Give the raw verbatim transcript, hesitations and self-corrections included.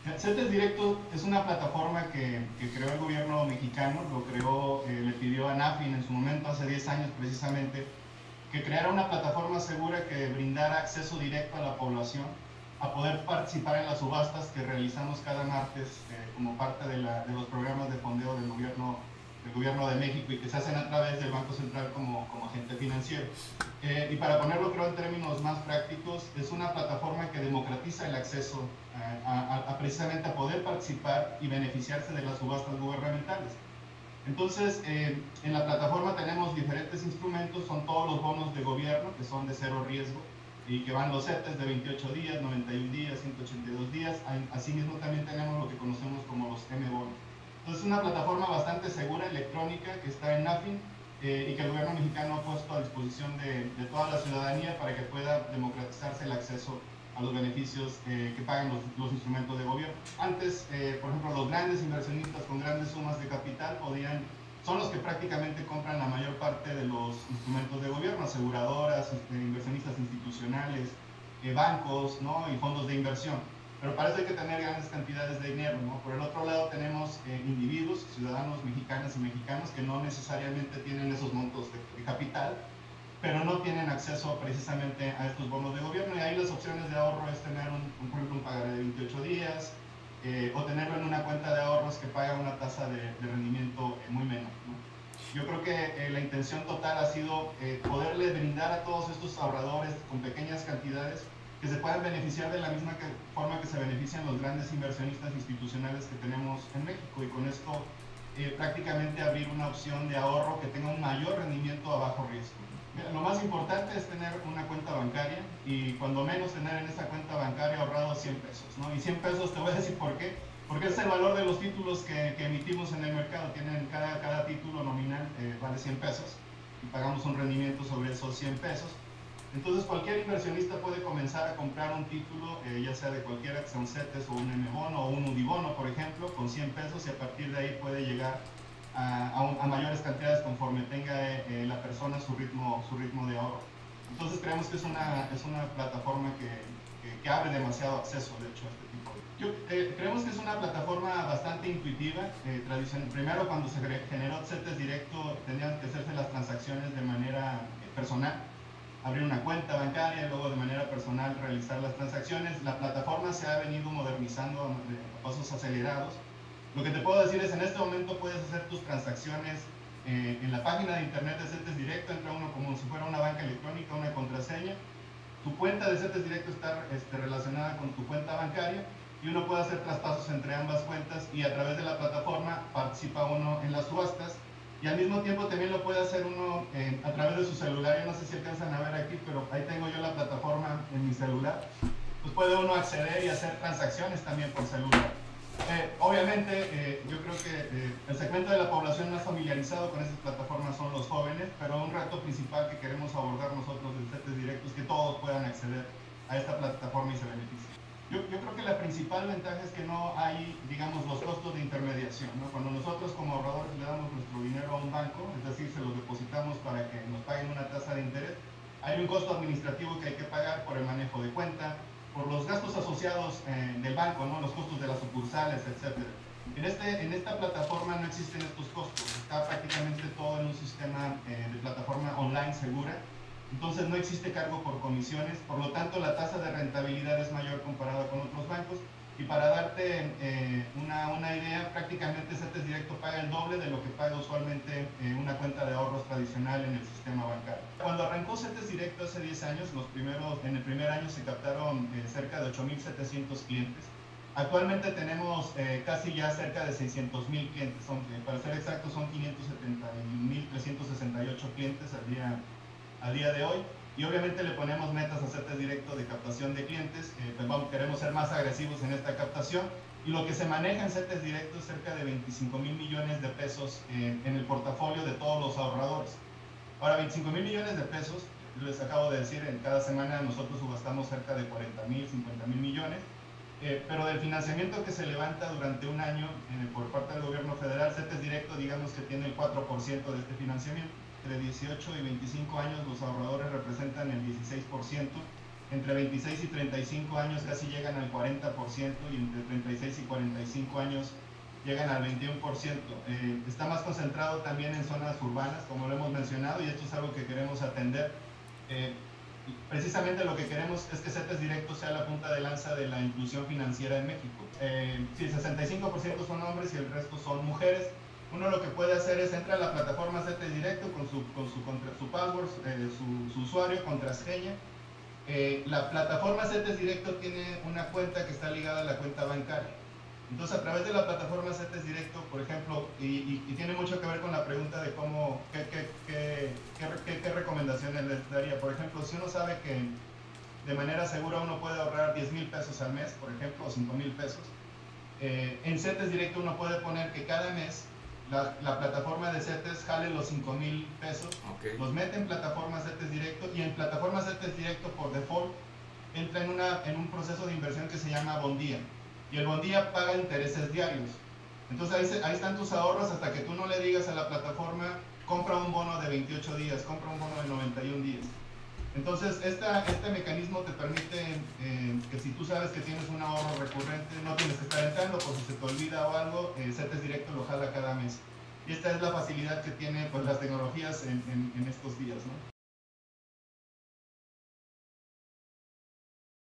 CETES Directo es una plataforma que, que creó el gobierno mexicano, lo creó, eh, le pidió a NAFIN en su momento, hace diez años precisamente, que creara una plataforma segura que brindara acceso directo a la población a poder participar en las subastas que realizamos cada martes eh, como parte de, la, de los programas de fondeo del gobierno, del gobierno de México y que se hacen a través del Banco Central como, como agente financiero. Eh, y para ponerlo creo en términos más prácticos, es una plataforma que democratiza el acceso eh, a, a, a precisamente a poder participar y beneficiarse de las subastas gubernamentales. Entonces, eh, en la plataforma tenemos diferentes instrumentos, son todos los bonos de gobierno que son de cero riesgo y que van los CETES de veintiocho días, noventa y un días, ciento ochenta y dos días. Asimismo también tenemos lo que conocemos como los M bonos. Entonces, es una plataforma bastante segura, electrónica, que está en NAFIN eh, y que el gobierno mexicano ha puesto a disposición de, de toda la ciudadanía para que pueda democratizarse el acceso a los beneficios eh, que pagan los, los instrumentos de gobierno. Antes, eh, por ejemplo, los grandes inversionistas con grandes sumas de capital podían, son los que prácticamente compran la mayor parte de los instrumentos de gobierno, aseguradoras, eh, inversionistas institucionales, eh, bancos, ¿no? Y fondos de inversión. Pero para eso hay que tener grandes cantidades de dinero, ¿no? Por el otro lado tenemos eh, individuos, ciudadanos mexicanas y mexicanos que no necesariamente tienen esos montos de, de capital, pero no tienen acceso precisamente a estos bonos de gobierno, y ahí las opciones de ahorro es tener un, un, por ejemplo, un pagaré de veintiocho días eh, o tenerlo en una cuenta de ahorros que paga una tasa de, de rendimiento eh, muy menor, ¿no? Yo creo que eh, la intención total ha sido eh, poderle brindar a todos estos ahorradores con pequeñas cantidades que se puedan beneficiar de la misma que, forma que se benefician los grandes inversionistas institucionales que tenemos en México, y con esto eh, prácticamente abrir una opción de ahorro que tenga un mayor rendimiento a bajo riesgo. Mira, lo más importante es tener una cuenta bancaria y cuando menos tener en esa cuenta bancaria ahorrado cien pesos, ¿no? Y cien pesos te voy a decir por qué, porque es el valor de los títulos que, que emitimos en el mercado. Tienen cada, cada título nominal eh, vale cien pesos y pagamos un rendimiento sobre esos cien pesos. Entonces cualquier inversionista puede comenzar a comprar un título, eh, ya sea de cualquiera, que sea un CETES o un M-bono o un UDIBono, por ejemplo, con cien pesos, y a partir de ahí puede llegar a, a, un, a mayores cantidades conforme tenga eh, la persona su ritmo, su ritmo de ahorro. Entonces creemos que es una, es una plataforma que, que, que abre demasiado acceso, de hecho, a este tipo de... Yo, eh, creemos que es una plataforma bastante intuitiva. Eh, tradicional. Primero, cuando se generó CETES Directo, tenían que hacerse las transacciones de manera eh, personal, abrir una cuenta bancaria y luego de manera personal realizar las transacciones. La plataforma se ha venido modernizando a pasos acelerados. Lo que te puedo decir es, en este momento puedes hacer tus transacciones eh, en la página de internet de CETES Directo, entra uno como si fuera una banca electrónica, una contraseña. Tu cuenta de CETES Directo está este, relacionada con tu cuenta bancaria y uno puede hacer traspasos entre ambas cuentas, y a través de la plataforma participa uno en las subastas. Y al mismo tiempo también lo puede hacer uno eh, a través de su celular. Yo no sé si alcanzan a ver aquí, pero ahí tengo yo la plataforma en mi celular. Pues puede uno acceder y hacer transacciones también por celular. Eh, obviamente, eh, yo creo que eh, el segmento de la población más familiarizado con estas plataformas son los jóvenes, pero un reto principal que queremos abordar nosotros en CETES Directo es que todos puedan acceder a esta plataforma y se beneficien. Yo, yo creo que la principal ventaja es que no hay, digamos, los costos de intermediación, ¿no? Cuando nosotros como ahorradores le damos nuestro dinero a un banco, es decir, se lo depositamos para que nos paguen una tasa de interés, hay un costo administrativo que hay que pagar por el manejo de cuenta, por los gastos asociados eh, del banco, ¿no? Los costos de las sucursales, etcétera. En, este, en esta plataforma no existen estos costos, está prácticamente todo en un sistema eh, de plataforma online segura. Entonces no existe cargo por comisiones, por lo tanto la tasa de rentabilidad es mayor comparada con otros bancos. Y para darte eh, una, una idea, prácticamente CETES Directo paga el doble de lo que paga usualmente eh, una cuenta de ahorros tradicional en el sistema bancario. Cuando arrancó CETES Directo hace diez años, los primeros, en el primer año se captaron eh, cerca de ocho mil setecientos clientes. Actualmente tenemos eh, casi ya cerca de seiscientos mil clientes, son, eh, para ser exactos son quinientos setenta mil trescientos sesenta y ocho clientes al día a día de hoy, y obviamente le ponemos metas a CETES Directo de captación de clientes. Eh, pues vamos, queremos ser más agresivos en esta captación, y lo que se maneja en CETES Directo es cerca de veinticinco mil millones de pesos eh, en el portafolio de todos los ahorradores. Ahora, veinticinco mil millones de pesos, les acabo de decir, en cada semana nosotros subastamos cerca de cuarenta mil, cincuenta mil millones, eh, pero del financiamiento que se levanta durante un año eh, por parte del gobierno federal, CETES Directo digamos que tiene el cuatro por ciento de este financiamiento. Entre dieciocho y veinticinco años los ahorradores representan el dieciséis por ciento entre veintiséis y treinta y cinco años casi llegan al cuarenta por ciento y entre treinta y seis y cuarenta y cinco años llegan al veintiuno por ciento. Eh, está más concentrado también en zonas urbanas, como lo hemos mencionado, y esto es algo que queremos atender. Eh, precisamente lo que queremos es que CETES Directo sea la punta de lanza de la inclusión financiera en México. Eh, sí, sesenta y cinco por ciento son hombres y el resto son mujeres. Uno lo que puede hacer es entrar a la plataforma CETES Directo con su, con su, contra, su password, eh, su, su usuario, contraseña. Eh, la plataforma CETES Directo tiene una cuenta que está ligada a la cuenta bancaria. Entonces, a través de la plataforma CETES Directo, por ejemplo, y, y, y tiene mucho que ver con la pregunta de cómo, qué, qué, qué, qué, qué recomendaciones les daría. Por ejemplo, si uno sabe que de manera segura uno puede ahorrar diez mil pesos al mes, por ejemplo, o cinco mil pesos, eh, en CETES Directo uno puede poner que cada mes la, la plataforma de CETES jale los cinco mil pesos, okay. Los mete en plataforma CETES Directo y en plataforma CETES Directo por default entra en, una, en un proceso de inversión que se llama Bondía. Y el Bondía paga intereses diarios. Entonces ahí, se, ahí están tus ahorros hasta que tú no le digas a la plataforma, compra un bono de veintiocho días, compra un bono de noventa y un días. Entonces esta, este mecanismo te permite eh, que si tú sabes que tienes un ahorro recurrente, no tienes que estar entrando por si se te olvida o algo, eh, CETES Directo lo jala cada mes. Y esta es la facilidad que tiene pues, las tecnologías en, en, en estos días, ¿no?